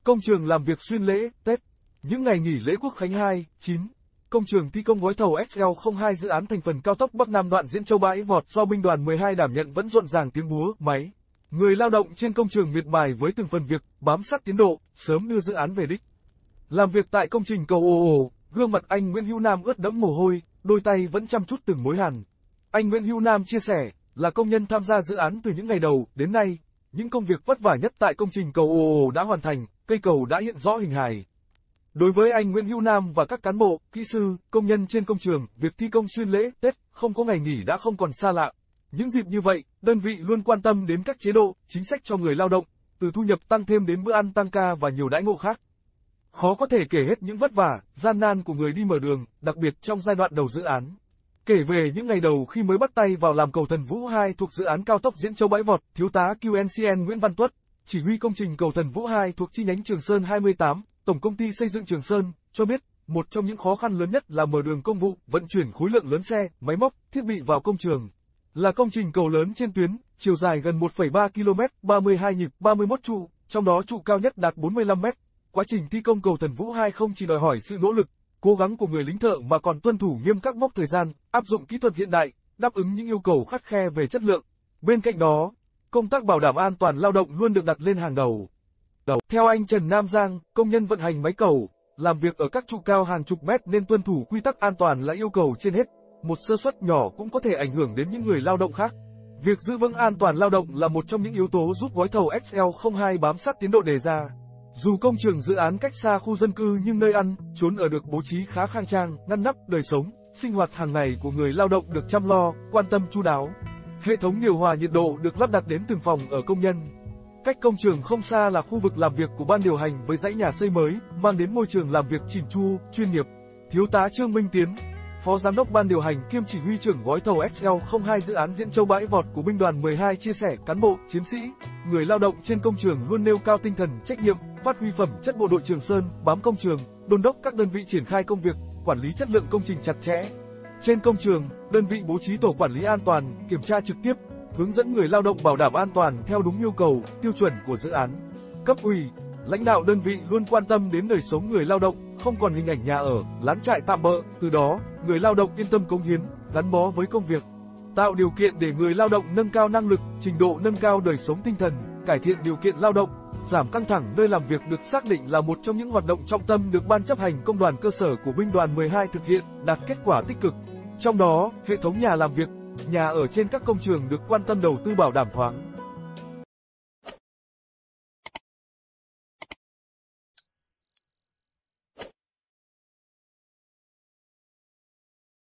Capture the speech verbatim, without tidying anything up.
Công trường làm việc xuyên lễ, Tết. Những ngày nghỉ lễ Quốc khánh hai, chín. Công trường thi công gói thầu X L không hai dự án thành phần cao tốc Bắc Nam đoạn Diễn Châu Bãi Vọt do binh đoàn mười hai đảm nhận vẫn rộn ràng tiếng búa, máy. Người lao động trên công trường miệt mài với từng phần việc, bám sát tiến độ, sớm đưa dự án về đích. Làm việc tại công trình cầu ồ ồ, gương mặt anh Nguyễn Hữu Nam ướt đẫm mồ hôi, đôi tay vẫn chăm chút từng mối hàn. Anh Nguyễn Hữu Nam chia sẻ, là công nhân tham gia dự án từ những ngày đầu đến nay, những công việc vất vả nhất tại công trình cầu ồ ồ đã hoàn thành, cây cầu đã hiện rõ hình hài. Đối với anh Nguyễn Hữu Nam và các cán bộ, kỹ sư, công nhân trên công trường, việc thi công xuyên lễ, Tết, không có ngày nghỉ đã không còn xa lạ. Những dịp như vậy, đơn vị luôn quan tâm đến các chế độ, chính sách cho người lao động, từ thu nhập tăng thêm đến bữa ăn tăng ca và nhiều đãi ngộ khác. Khó có thể kể hết những vất vả, gian nan của người đi mở đường, đặc biệt trong giai đoạn đầu dự án. Kể về những ngày đầu khi mới bắt tay vào làm cầu Thần Vũ hai thuộc dự án cao tốc Diễn Châu Bãi Vọt, Thiếu tá Q N C N Nguyễn Văn Tuất, chỉ huy công trình cầu Thần Vũ hai thuộc chi nhánh Trường Sơn hai mươi tám, Tổng công ty xây dựng Trường Sơn, cho biết, một trong những khó khăn lớn nhất là mở đường công vụ, vận chuyển khối lượng lớn xe, máy móc, thiết bị vào công trường. Là công trình cầu lớn trên tuyến, chiều dài gần một phẩy ba ki lô mét, ba mươi hai nhịp, ba mươi mốt trụ, trong đó trụ cao nhất đạt bốn mươi lăm mét. Quá trình thi công cầu Thần Vũ hai không chỉ đòi hỏi sự nỗ lực, cố gắng của người lính thợ mà còn tuân thủ nghiêm các mốc thời gian, áp dụng kỹ thuật hiện đại, đáp ứng những yêu cầu khắt khe về chất lượng. Bên cạnh đó, công tác bảo đảm an toàn lao động luôn được đặt lên hàng đầu. Đầu. Theo anh Trần Nam Giang, công nhân vận hành máy cầu, làm việc ở các trụ cao hàng chục mét nên tuân thủ quy tắc an toàn là yêu cầu trên hết. Một sơ suất nhỏ cũng có thể ảnh hưởng đến những người lao động khác. Việc giữ vững an toàn lao động là một trong những yếu tố giúp gói thầu X L không hai bám sát tiến độ đề ra. Dù công trường dự án cách xa khu dân cư nhưng nơi ăn, trốn ở được bố trí khá khang trang, ngăn nắp, đời sống, sinh hoạt hàng ngày của người lao động được chăm lo, quan tâm chu đáo. Hệ thống điều hòa nhiệt độ được lắp đặt đến từng phòng ở công nhân. Cách công trường không xa là khu vực làm việc của ban điều hành với dãy nhà xây mới, mang đến môi trường làm việc chỉn chu, chuyên nghiệp. Thiếu tá Trương Minh Tiến, Phó Giám đốc Ban điều hành kiêm chỉ huy trưởng gói thầu X L không hai dự án Diễn Châu Bãi Vọt của binh đoàn mười hai chia sẻ, cán bộ, chiến sĩ, người lao động trên công trường luôn nêu cao tinh thần trách nhiệm, phát huy phẩm chất bộ đội Trường Sơn, bám công trường, đôn đốc các đơn vị triển khai công việc, quản lý chất lượng công trình chặt chẽ. Trên công trường, đơn vị bố trí tổ quản lý an toàn, kiểm tra trực tiếp, hướng dẫn người lao động bảo đảm an toàn theo đúng yêu cầu, tiêu chuẩn của dự án. Cấp ủy, lãnh đạo đơn vị luôn quan tâm đến đời sống người lao động, không còn hình ảnh nhà ở, lán trại tạm bợ, từ đó, người lao động yên tâm cống hiến, gắn bó với công việc. Tạo điều kiện để người lao động nâng cao năng lực, trình độ nâng cao đời sống tinh thần, cải thiện điều kiện lao động, giảm căng thẳng nơi làm việc được xác định là một trong những hoạt động trọng tâm được Ban chấp hành công đoàn cơ sở của binh đoàn mười hai thực hiện, đạt kết quả tích cực. Trong đó, hệ thống nhà làm việc, nhà ở trên các công trường được quan tâm đầu tư bảo đảm thoáng.